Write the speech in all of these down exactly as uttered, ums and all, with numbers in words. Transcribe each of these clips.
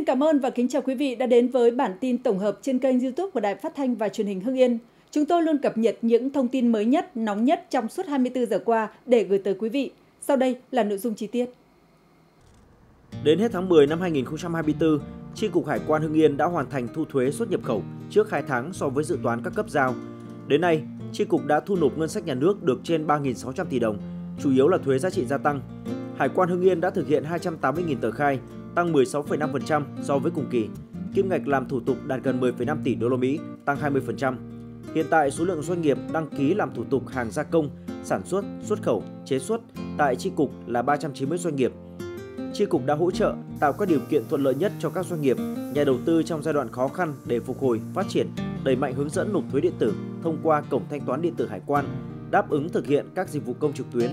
cảm ơn và kính chào quý vị đã đến với bản tin tổng hợp trên kênh YouTube của Đài Phát thanh và Truyền hình Hưng Yên. Chúng tôi luôn cập nhật những thông tin mới nhất, nóng nhất trong suốt hai mươi tư giờ qua để gửi tới quý vị. Sau đây là nội dung chi tiết. Đến hết tháng mười năm hai nghìn không trăm hai mươi tư, Chi cục Hải quan Hưng Yên đã hoàn thành thu thuế xuất nhập khẩu trước hai tháng so với dự toán các cấp giao. Đến nay, Chi cục đã thu nộp ngân sách nhà nước được trên ba nghìn sáu trăm tỷ đồng, chủ yếu là thuế giá trị gia tăng. Hải quan Hưng Yên đã thực hiện hai trăm tám mươi nghìn tờ khai, tăng mười sáu phẩy năm phần trăm so với cùng kỳ. Kim ngạch làm thủ tục đạt gần mười phẩy năm tỷ đô la Mỹ, tăng hai mươi phần trăm. Hiện tại, số lượng doanh nghiệp đăng ký làm thủ tục hàng gia công, sản xuất, xuất khẩu, chế xuất tại Chi cục là ba trăm chín mươi doanh nghiệp. Chi cục đã hỗ trợ tạo các điều kiện thuận lợi nhất cho các doanh nghiệp, nhà đầu tư trong giai đoạn khó khăn để phục hồi, phát triển, đẩy mạnh hướng dẫn nộp thuế điện tử thông qua cổng thanh toán điện tử hải quan, đáp ứng thực hiện các dịch vụ công trực tuyến.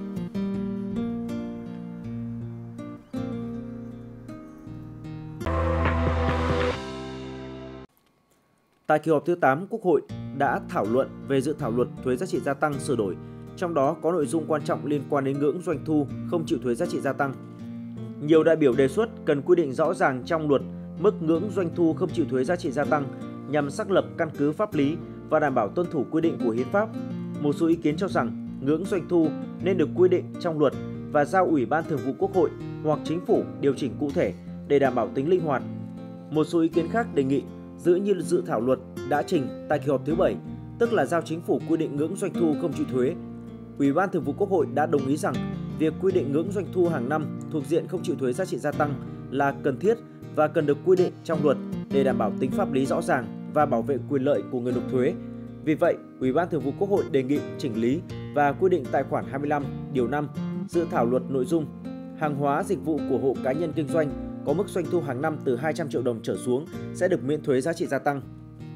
Tại kỳ họp thứ tám, Quốc hội đã thảo luận về dự thảo luật thuế giá trị gia tăng sửa đổi, trong đó có nội dung quan trọng liên quan đến ngưỡng doanh thu không chịu thuế giá trị gia tăng. Nhiều đại biểu đề xuất cần quy định rõ ràng trong luật mức ngưỡng doanh thu không chịu thuế giá trị gia tăng nhằm xác lập căn cứ pháp lý và đảm bảo tuân thủ quy định của hiến pháp. Một số ý kiến cho rằng ngưỡng doanh thu nên được quy định trong luật và giao Ủy ban Thường vụ Quốc hội hoặc Chính phủ điều chỉnh cụ thể để đảm bảo tính linh hoạt. Một số ý kiến khác đề nghị giữ như dự thảo luật đã trình tại kỳ họp thứ bảy, tức là giao Chính phủ quy định ngưỡng doanh thu không chịu thuế. Ủy ban Thường vụ Quốc hội đã đồng ý rằng việc quy định ngưỡng doanh thu hàng năm thuộc diện không chịu thuế giá trị gia tăng là cần thiết và cần được quy định trong luật để đảm bảo tính pháp lý rõ ràng và bảo vệ quyền lợi của người nộp thuế. Vì vậy, Ủy ban Thường vụ Quốc hội đề nghị chỉnh lý và quy định tại khoản hai mươi lăm, điều năm dự thảo luật nội dung hàng hóa dịch vụ của hộ cá nhân kinh doanh có mức doanh thu hàng năm từ hai trăm triệu đồng trở xuống sẽ được miễn thuế giá trị gia tăng.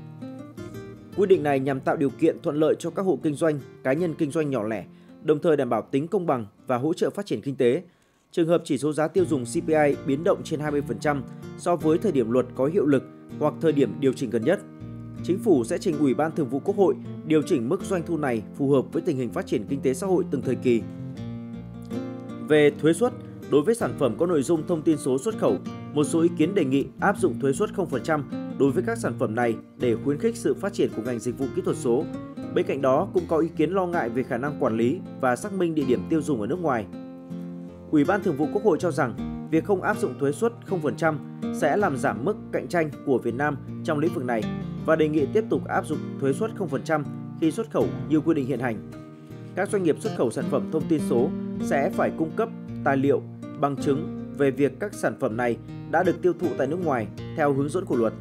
Quy định này nhằm tạo điều kiện thuận lợi cho các hộ kinh doanh, cá nhân kinh doanh nhỏ lẻ, đồng thời đảm bảo tính công bằng và hỗ trợ phát triển kinh tế. Trường hợp chỉ số giá tiêu dùng xê pê i biến động trên hai mươi phần trăm so với thời điểm luật có hiệu lực hoặc thời điểm điều chỉnh gần nhất, Chính phủ sẽ trình Ủy ban Thường vụ Quốc hội điều chỉnh mức doanh thu này phù hợp với tình hình phát triển kinh tế xã hội từng thời kỳ. Về thuế suất, đối với sản phẩm có nội dung thông tin số xuất khẩu, một số ý kiến đề nghị áp dụng thuế suất không phần trăm đối với các sản phẩm này để khuyến khích sự phát triển của ngành dịch vụ kỹ thuật số. Bên cạnh đó, cũng có ý kiến lo ngại về khả năng quản lý và xác minh địa điểm tiêu dùng ở nước ngoài. Ủy ban Thường vụ Quốc hội cho rằng việc không áp dụng thuế suất không phần trăm sẽ làm giảm mức cạnh tranh của Việt Nam trong lĩnh vực này và đề nghị tiếp tục áp dụng thuế suất không phần trăm khi xuất khẩu như quy định hiện hành. Các doanh nghiệp xuất khẩu sản phẩm thông tin số sẽ phải cung cấp tài liệu, bằng chứng về việc các sản phẩm này đã được tiêu thụ tại nước ngoài theo hướng dẫn của luật.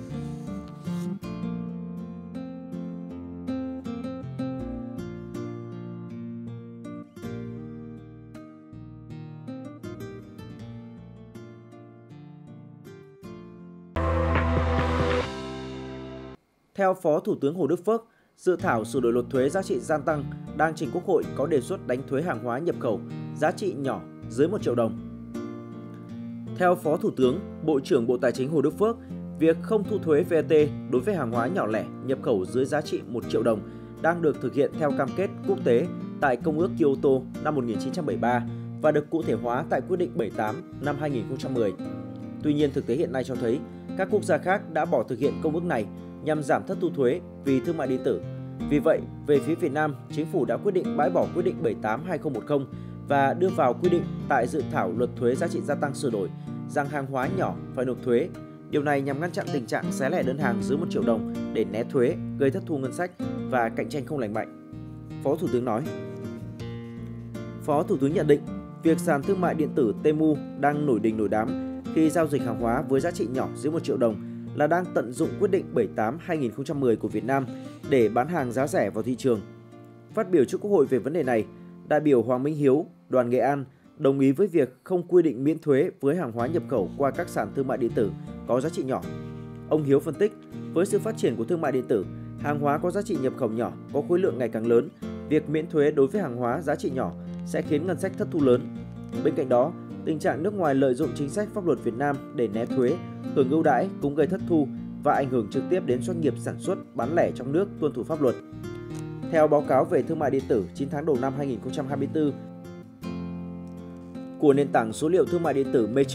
Theo Phó Thủ tướng Hồ Đức Phước, dự thảo sửa đổi luật thuế giá trị gia tăng đang trình Quốc hội có đề xuất đánh thuế hàng hóa nhập khẩu giá trị nhỏ dưới một triệu đồng. Theo Phó Thủ tướng, Bộ trưởng Bộ Tài chính Hồ Đức Phước, việc không thu thuế vê a tê đối với hàng hóa nhỏ lẻ nhập khẩu dưới giá trị một triệu đồng đang được thực hiện theo cam kết quốc tế tại Công ước Kyoto năm một nghìn chín trăm bảy mươi ba và được cụ thể hóa tại Quyết định bảy mươi tám năm hai nghìn không trăm mười. Tuy nhiên, thực tế hiện nay cho thấy các quốc gia khác đã bỏ thực hiện công ước này nhằm giảm thất thu thuế vì thương mại điện tử. Vì vậy, về phía Việt Nam, Chính phủ đã quyết định bãi bỏ Quyết định bảy mươi tám trên hai nghìn không trăm mười và đưa vào quy định tại dự thảo luật thuế giá trị gia tăng sửa đổi rằng hàng hóa nhỏ phải nộp thuế. Điều này nhằm ngăn chặn tình trạng xé lẻ đơn hàng dưới một triệu đồng để né thuế, gây thất thu ngân sách và cạnh tranh không lành mạnh. Phó Thủ tướng nói. Phó Thủ tướng nhận định, việc sàn thương mại điện tử Temu đang nổi đình nổi đám khi giao dịch hàng hóa với giá trị nhỏ dưới một triệu đồng là đang tận dụng quyết định bảy mươi tám trên hai nghìn không trăm mười của Việt Nam để bán hàng giá rẻ vào thị trường. Phát biểu trước Quốc hội về vấn đề này, đại biểu Hoàng Minh Hiếu, đoàn Nghệ An đồng ý với việc không quy định miễn thuế với hàng hóa nhập khẩu qua các sàn thương mại điện tử có giá trị nhỏ. Ông Hiếu phân tích, với sự phát triển của thương mại điện tử, hàng hóa có giá trị nhập khẩu nhỏ có khối lượng ngày càng lớn, việc miễn thuế đối với hàng hóa giá trị nhỏ sẽ khiến ngân sách thất thu lớn. Bên cạnh đó, tình trạng nước ngoài lợi dụng chính sách pháp luật Việt Nam để né thuế, hưởng ưu đãi cũng gây thất thu và ảnh hưởng trực tiếp đến doanh nghiệp sản xuất bán lẻ trong nước tuân thủ pháp luật. Theo báo cáo về thương mại điện tử chín tháng đầu năm hai nghìn không trăm hai mươi tư của nền tảng số liệu thương mại điện tử Matrix,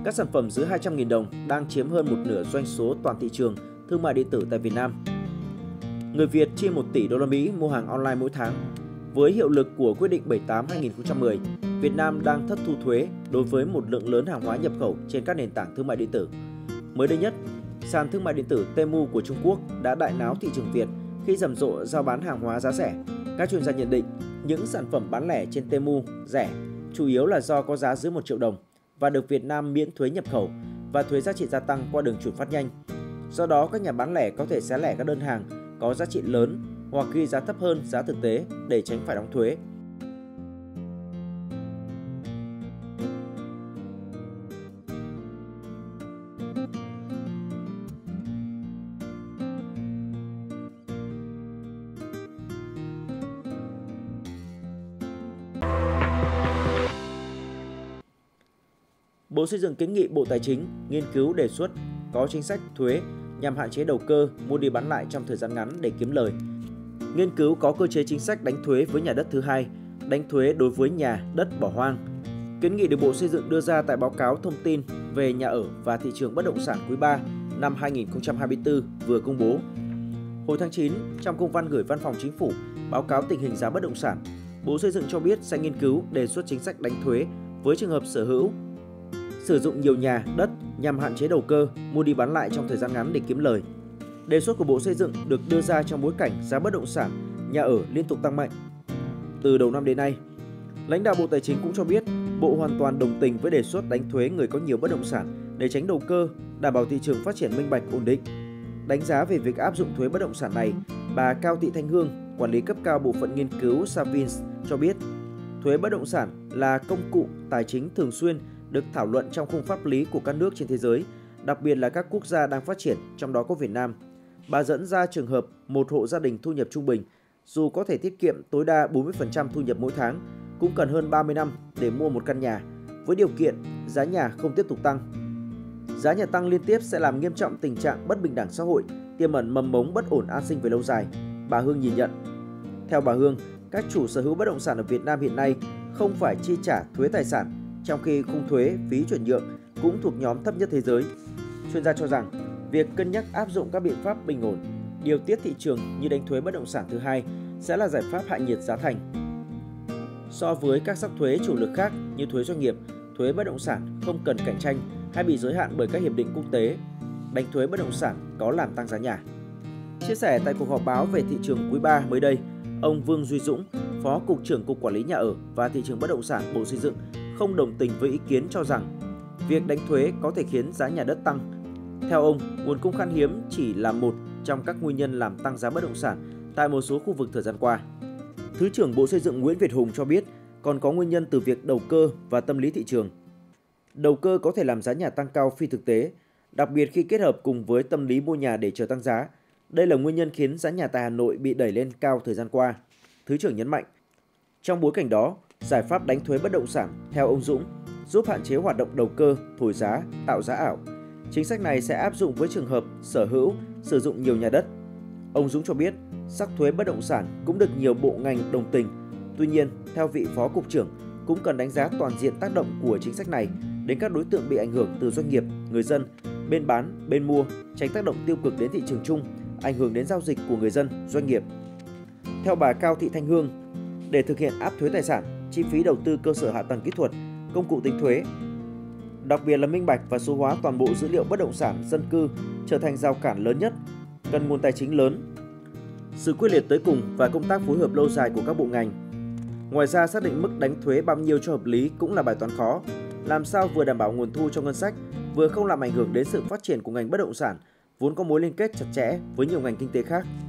Các sản phẩm dưới hai trăm nghìn đồng đang chiếm hơn một nửa doanh số toàn thị trường thương mại điện tử tại Việt Nam. Người Việt chi một tỷ đô la Mỹ mua hàng online mỗi tháng. Với hiệu lực của quyết định bảy mươi tám trên hai nghìn không trăm mười, Việt Nam đang thất thu thuế đối với một lượng lớn hàng hóa nhập khẩu trên các nền tảng thương mại điện tử. Mới đây nhất, sàn thương mại điện tử Temu của Trung Quốc đã đại náo thị trường Việt khi rầm rộ giao bán hàng hóa giá rẻ. Các chuyên gia nhận định những sản phẩm bán lẻ trên Temu rẻ chủ yếu là do có giá dưới một triệu đồng và được Việt Nam miễn thuế nhập khẩu và thuế giá trị gia tăng qua đường chuyển phát nhanh. Do đó, các nhà bán lẻ có thể xé lẻ các đơn hàng có giá trị lớn hoặc ghi giá thấp hơn giá thực tế để tránh phải đóng thuế. Bộ Xây dựng kiến nghị Bộ Tài chính nghiên cứu đề xuất có chính sách thuế nhằm hạn chế đầu cơ mua đi bán lại trong thời gian ngắn để kiếm lời. Nghiên cứu có cơ chế chính sách đánh thuế với nhà đất thứ hai, đánh thuế đối với nhà, đất bỏ hoang. Kiến nghị được Bộ Xây dựng đưa ra tại báo cáo thông tin về nhà ở và thị trường bất động sản quý ba năm hai nghìn không trăm hai mươi tư vừa công bố. Hồi tháng chín, trong công văn gửi Văn phòng Chính phủ báo cáo tình hình giá bất động sản, Bộ Xây dựng cho biết sẽ nghiên cứu đề xuất chính sách đánh thuế với trường hợp sở hữu sử dụng nhiều nhà, đất nhằm hạn chế đầu cơ, mua đi bán lại trong thời gian ngắn để kiếm lời. Đề xuất của Bộ Xây dựng được đưa ra trong bối cảnh giá bất động sản, nhà ở liên tục tăng mạnh. Từ đầu năm đến nay, lãnh đạo Bộ Tài chính cũng cho biết Bộ hoàn toàn đồng tình với đề xuất đánh thuế người có nhiều bất động sản để tránh đầu cơ, đảm bảo thị trường phát triển minh bạch ổn định. Đánh giá về việc áp dụng thuế bất động sản này, bà Cao Thị Thanh Hương, quản lý cấp cao bộ phận nghiên cứu Savins cho biết, thuế bất động sản là công cụ tài chính thường xuyên được thảo luận trong khung pháp lý của các nước trên thế giới, đặc biệt là các quốc gia đang phát triển, trong đó có Việt Nam. Bà dẫn ra trường hợp một hộ gia đình thu nhập trung bình, dù có thể tiết kiệm tối đa bốn mươi phần trăm thu nhập mỗi tháng, cũng cần hơn ba mươi năm để mua một căn nhà, với điều kiện giá nhà không tiếp tục tăng. Giá nhà tăng liên tiếp sẽ làm nghiêm trọng tình trạng bất bình đẳng xã hội, tiềm ẩn mầm mống bất ổn an sinh về lâu dài, bà Hương nhìn nhận. Theo bà Hương, các chủ sở hữu bất động sản ở Việt Nam hiện nay không phải chi trả thuế tài sản, trong khi khung thuế phí chuyển nhượng cũng thuộc nhóm thấp nhất thế giới. Chuyên gia cho rằng, việc cân nhắc áp dụng các biện pháp bình ổn, điều tiết thị trường như đánh thuế bất động sản thứ hai sẽ là giải pháp hạ nhiệt giá thành. So với các sắc thuế chủ lực khác như thuế doanh nghiệp, thuế bất động sản không cần cạnh tranh hay bị giới hạn bởi các hiệp định quốc tế, đánh thuế bất động sản có làm tăng giá nhà. Chia sẻ tại cuộc họp báo về thị trường quý ba mới đây, ông Vương Duy Dũng, Phó Cục trưởng Cục Quản lý Nhà ở và Thị trường Bất động sản Bộ Xây dựng không đồng tình với ý kiến cho rằng việc đánh thuế có thể khiến giá nhà đất tăng. Theo ông, nguồn cung khan hiếm chỉ là một trong các nguyên nhân làm tăng giá bất động sản tại một số khu vực thời gian qua. Thứ trưởng Bộ Xây dựng Nguyễn Việt Hùng cho biết còn có nguyên nhân từ việc đầu cơ và tâm lý thị trường. Đầu cơ có thể làm giá nhà tăng cao phi thực tế, đặc biệt khi kết hợp cùng với tâm lý mua nhà để chờ tăng giá. Đây là nguyên nhân khiến giá nhà tại Hà Nội bị đẩy lên cao thời gian qua. Thứ trưởng nhấn mạnh, trong bối cảnh đó, giải pháp đánh thuế bất động sản, theo ông Dũng, giúp hạn chế hoạt động đầu cơ, thổi giá, tạo giá ảo. Chính sách này sẽ áp dụng với trường hợp sở hữu, sử dụng nhiều nhà đất. Ông Dũng cho biết, sắc thuế bất động sản cũng được nhiều bộ ngành đồng tình. Tuy nhiên, theo vị Phó Cục trưởng, cũng cần đánh giá toàn diện tác động của chính sách này đến các đối tượng bị ảnh hưởng từ doanh nghiệp, người dân, bên bán, bên mua, tránh tác động tiêu cực đến thị trường chung, ảnh hưởng đến giao dịch của người dân, doanh nghiệp. Theo bà Cao Thị Thanh Hương, để thực hiện áp thuế tài sản, chi phí đầu tư cơ sở hạ tầng kỹ thuật, công cụ tính thuế, đặc biệt là minh bạch và số hóa toàn bộ dữ liệu bất động sản dân cư trở thành rào cản lớn nhất, cần nguồn tài chính lớn, sự quyết liệt tới cùng và công tác phối hợp lâu dài của các bộ ngành. Ngoài ra, xác định mức đánh thuế bao nhiêu cho hợp lý cũng là bài toán khó. Làm sao vừa đảm bảo nguồn thu cho ngân sách, vừa không làm ảnh hưởng đến sự phát triển của ngành bất động sản, vốn có mối liên kết chặt chẽ với nhiều ngành kinh tế khác.